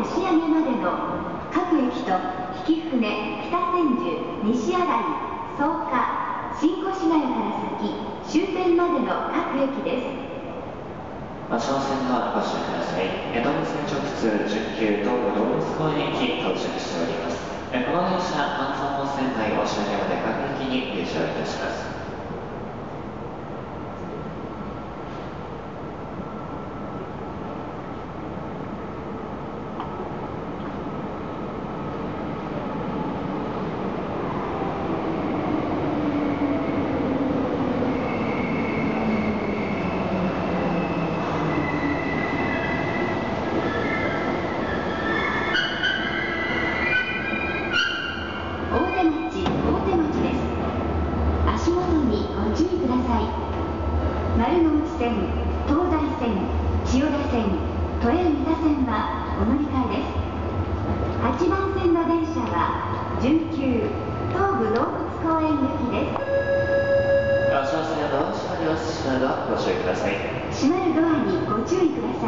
押上までの各駅と曳舟、北千住、西新井、草加、新越谷から先終点までの各駅です。 馬上線はご注意ください。動物園直通準急東武動物公園駅到着しております。この電車、半蔵門線内押上まで各駅に入場いたします。 丸ノ内線、東西線、千代田線、都営三田線はお乗り換えです。8番線の電車は準急東武動物公園行きです。 馬上線のドア閉まりをしなどご注意ください。 閉まるドアにご注意ください。